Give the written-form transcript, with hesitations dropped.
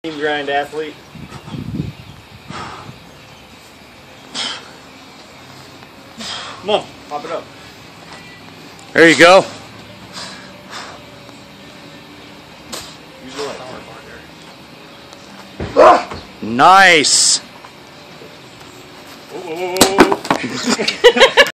Team grind athlete. Come on, pop it up. There you go. Use the leg. Nice. Whoa, whoa, whoa, whoa.